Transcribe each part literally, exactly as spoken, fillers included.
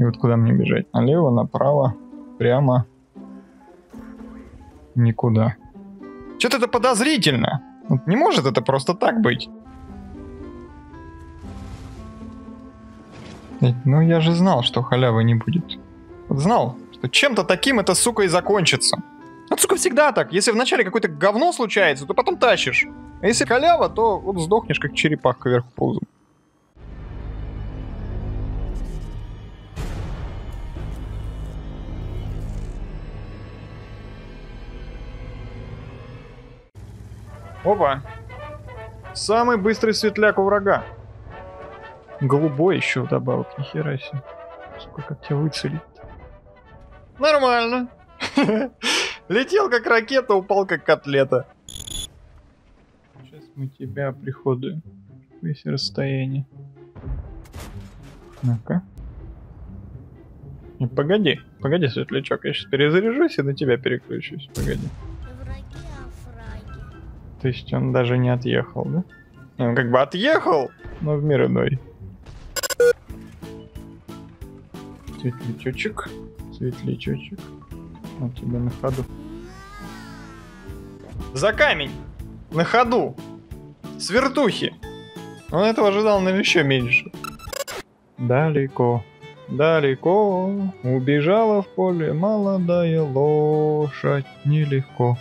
И вот куда мне бежать? Налево, направо, прямо. Никуда. Что-то это подозрительно. Вот не может это просто так быть. Ну я же знал, что халявы не будет. Вот знал, что чем-то таким это, сука, и закончится. Вот, сука, всегда так. Если вначале какое-то говно случается, то потом тащишь. А если халява, то вот сдохнешь, как черепахка вверх пузом. Опа. Самый быстрый светляк у врага. Голубой еще вдобавок, нихера себе. Сколько как тебя выцелить? Нормально. Летел как ракета, упал как котлета. Сейчас мы тебя приходуем. Весь расстояние. Ну-ка. Погоди, погоди, светлячок. Я сейчас перезаряжусь и на тебя переключусь. Погоди. То есть он даже не отъехал, да? Он как бы отъехал, но в мир иной. Светлячочек. Светлячочек. У тебя на ходу. За камень! На ходу! С вертухи! Он этого ожидал, наверное, еще меньше. Далеко, далеко убежала в поле молодая лошадь. Нелегко.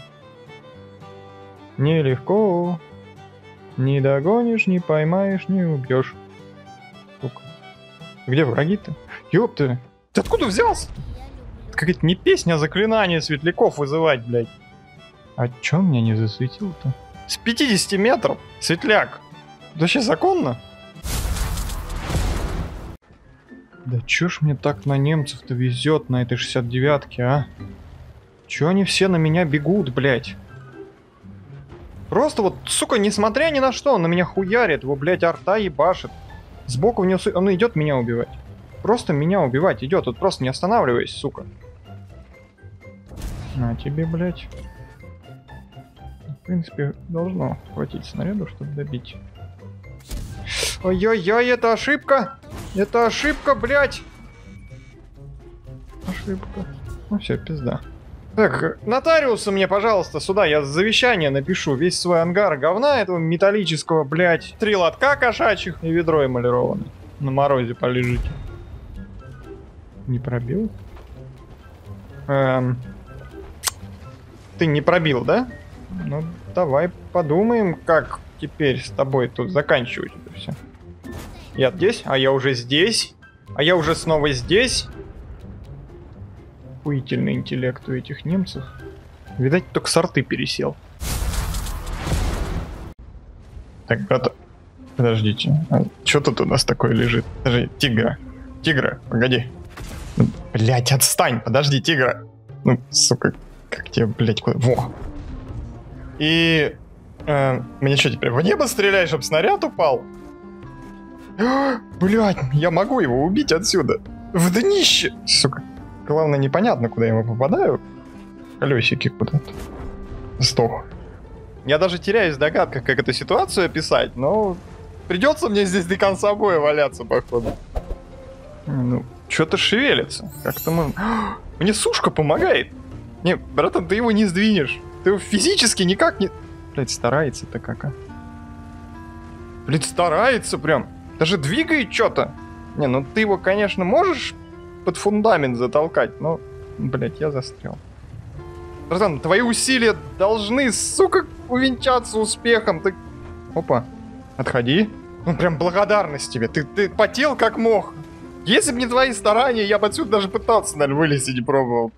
Нелегко. Не догонишь, не поймаешь, не убьешь. Сука. Где враги-то? Ёпта! Ты откуда взялся? Какая-то не песня, а заклинание светляков вызывать, блядь. А чё меня не засветил-то? С пятидесяти метров, светляк. Это вообще законно? Да чё ж мне так на немцев-то везет на этой шестьдесят девятке, а? Чё они все на меня бегут, блядь? Просто вот, сука, несмотря ни на что, он на меня хуярит, его, блядь, арта ебашит. Сбоку в него, он идет меня убивать. Просто меня убивать идет, вот просто не останавливаясь, сука. На тебе, блядь. В принципе, должно хватить снаряду, чтобы добить. Ой-ой-ой, это ошибка! Это ошибка, блядь! Ошибка. Ну все, пизда. Так, нотариуса мне, пожалуйста, сюда, я завещание напишу. Весь свой ангар говна этого металлического, блядь. Три лотка кошачьих и ведро эмалированное. На морозе полежите. Не пробил? Эм... Ты не пробил, да? Ну, давай подумаем, как теперь с тобой тут заканчивать это все. Я здесь, а я уже здесь, а я уже снова здесь. Охуительный интеллект у этих немцев. Видать, только с арты пересел. Так, брат, подождите. А что тут у нас такое лежит? Подожди, тигра. Тигра, погоди. Ну, блять, отстань, подожди, тигра. Ну, сука, как тебе, блять, куда? Во. И... Э, мне что, теперь в небо стреляешь, чтобы снаряд упал? Блять, я могу его убить отсюда. В днище, сука. Главное, непонятно, куда я ему попадаю. Колесики куда-то. Сдох. Я даже теряюсь в догадках, как эту ситуацию описать, но придется мне здесь до конца боя валяться, походу. Ну, что-то шевелится. Как-то мы... Мне сушка помогает. Не, братан, ты его не сдвинешь. Ты его физически никак не... Блять, старается-то как, а? Блять, старается прям. Даже двигает что-то. Не, ну ты его, конечно, можешь под фундамент затолкать, но, блять, я застрял. Братан, твои усилия должны, сука, увенчаться успехом. Ты... Опа, отходи. Ну, прям благодарность тебе. Ты, ты потел как мог. Если бы не твои старания, я бы отсюда даже пытался, наверное, вылезть и не пробовал.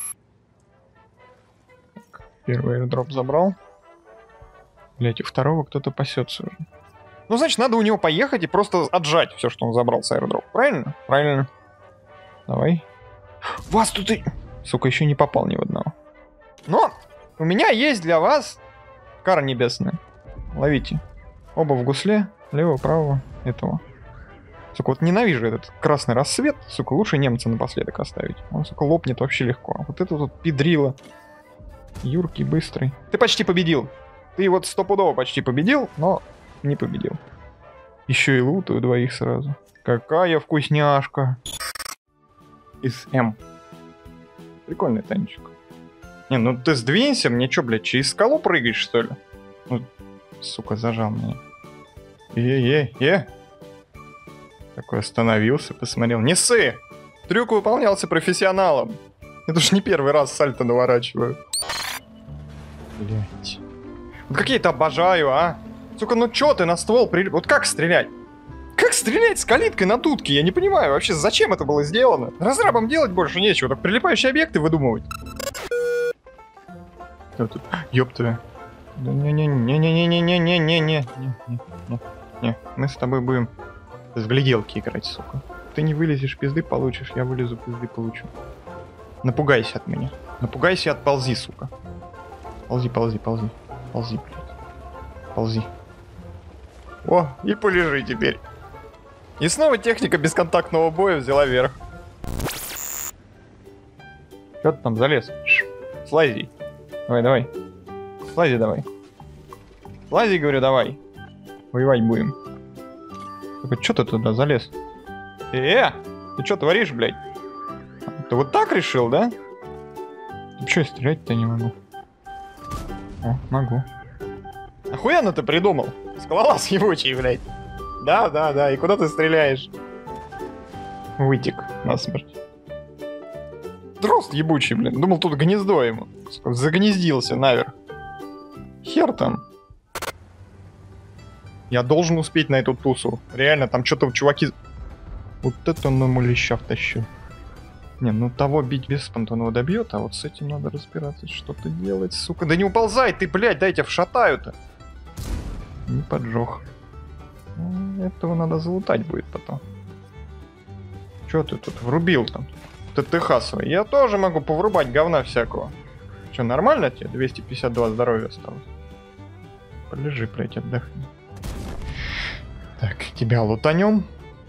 Первый airdrop забрал. Блять, у второго кто-то пасется уже. Ну, значит, надо у него поехать и просто отжать все, что он забрал с airdrop. Правильно? Правильно. Давай. Вас тут и... Сука, еще не попал ни в одного. Но у меня есть для вас кара небесная. Ловите. Оба в гусле. Лево, право. Этого. Сука, вот ненавижу этот красный рассвет. Сука, лучше немца напоследок оставить. Он, сука, лопнет вообще легко. Вот это вот педрило. Юркий, быстрый. Ты почти победил. Ты вот стопудово почти победил, но не победил. Еще и лутаю двоих сразу. Какая вкусняшка. из М. Прикольный танчик. Не, ну ты сдвинься, мне чё, блядь, через скалу прыгаешь, что ли? Ну, сука, зажал меня. Е-е-е. Такой остановился, посмотрел. Не ссы! Трюк выполнялся профессионалом. Это уж не первый раз сальто наворачиваю. Блять. Вот какие-то обожаю, а? Сука, ну чё ты на ствол при... Вот как стрелять? Как стрелять с калиткой на дудке? Я не понимаю вообще, зачем это было сделано? Разрабам делать больше нечего, так прилипающие объекты выдумывать. Кто тут? Ёпта. Не-не-не-не-не-не-не-не-не-не-не. Мы с тобой будем в гляделки играть, сука. Ты не вылезешь, пизды получишь, я вылезу, пизды получу. Напугайся от меня. Напугайся и отползи, сука. Ползи, ползи, ползи. Ползи, блядь. Ползи. О, и полежи теперь. И снова техника бесконтактного боя взяла верх. Чё ты там залез? Ш, слази. Давай, давай. Слази давай. Слази, говорю, давай. Воевать будем. Только чё ты туда залез? Э, ты чё творишь, блядь? Ты вот так решил, да? Ты чё, стрелять-то не могу? О, могу. Охуенно ты придумал. Скалолаз ебучий, блядь. Да, да, да. И куда ты стреляешь? Вытек насмерть. Дрозд ебучий, блин. Думал, тут гнездо ему. Загнездился наверх. Хер там. Я должен успеть на эту тусу. Реально, там что-то чуваки... Вот это он ему леща втащил. Не, ну того бить без спонтанного добьет, а вот с этим надо разбираться, что-то делать, сука. Да не уползай ты, блядь, дай тебя вшатаю-то. Не поджег. Ну, этого надо залутать будет потом. Чё ты тут врубил там? ТТХ свой. Я тоже могу поврубать говна всякого. Чё, нормально тебе? двести пятьдесят два здоровья осталось. Полежи, блядь, отдохни. Так, тебя лутанем.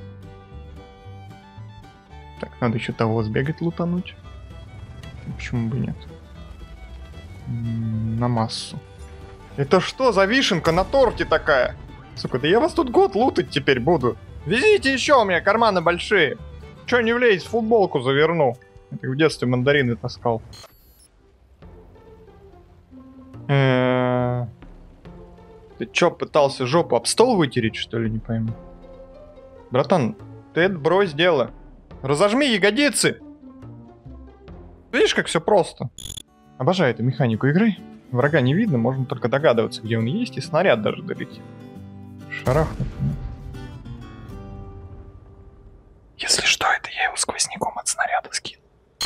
Так, надо еще того сбегать, лутануть. Почему бы нет? М-м, на массу. Это что за вишенка на торте такая? Сука, да я вас тут год лутать теперь буду. Везите еще, у меня карманы большие. Че не влезть, футболку заверну. Я в детстве мандарины таскал. Ты че, пытался жопу об стол вытереть, что ли, не пойму? Братан, ты это брось дело. Разожми ягодицы! Видишь, как все просто. Обожаю эту механику игры. Врага не видно, можно только догадываться, где он есть, и снаряд даже долетит. Шарахнуть. Если что, это я его сквозняком от снаряда скину.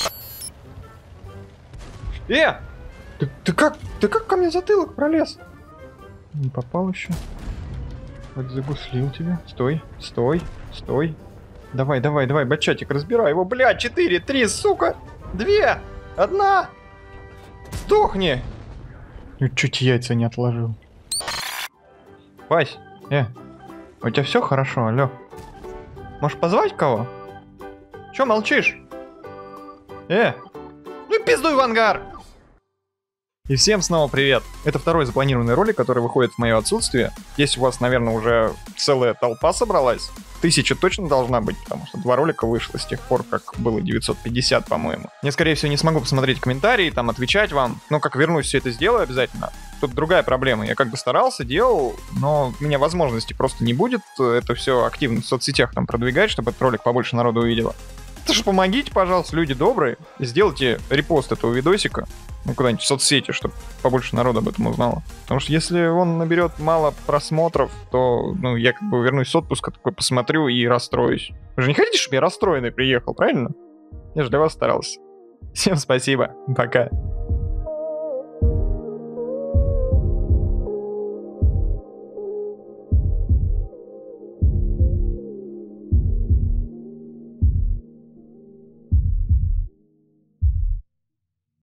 Э! Ты, ты как? Ты как ко мне затылок пролез? Не попал еще. Вот загуслил тебя. Стой, стой, стой. Давай, давай, давай, бачатик, разбирай его. Бля, четыре, три, сука! Две! Одна! Сдохни! Ну, чуть яйца не отложил. Вась, э, у тебя все хорошо, алло? Можешь позвать кого? Че молчишь? Э, ну пиздуй в ангар! И всем снова привет! Это второй запланированный ролик, который выходит в мое отсутствие. Здесь у вас, наверное, уже целая толпа собралась. Тысяча точно должна быть, потому что два ролика вышло с тех пор, как было девятьсот пятьдесят, по-моему. Я, скорее всего, не смогу посмотреть комментарии, там, отвечать вам. Но как вернусь, все это сделаю обязательно. Тут другая проблема. Я как бы старался, делал, но у меня возможности просто не будет это все активно в соцсетях там продвигать, чтобы этот ролик побольше народу увидело. Так что помогите, пожалуйста, люди добрые, и сделайте репост этого видосика, ну, куда-нибудь в соцсети, чтобы побольше народу об этом узнало. Потому что если он наберет мало просмотров, то, ну, я как бы вернусь с отпуска, такой посмотрю и расстроюсь. Вы же не хотите, чтобы я расстроенный приехал, правильно? Я же для вас старался. Всем спасибо, пока.